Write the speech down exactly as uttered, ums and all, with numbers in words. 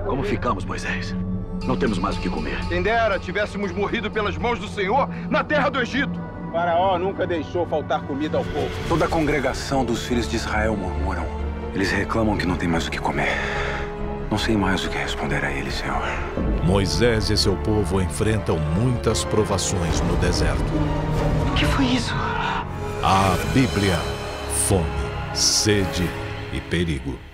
Como ficamos, Moisés? Não temos mais o que comer. Quem dera tivéssemos morrido pelas mãos do Senhor na terra do Egito. O faraó nunca deixou faltar comida ao povo. Toda a congregação dos filhos de Israel murmuram. Eles reclamam que não tem mais o que comer. Não sei mais o que responder a eles, Senhor. Moisés e seu povo enfrentam muitas provações no deserto. O que foi isso? A Bíblia, fome, sede e perigo.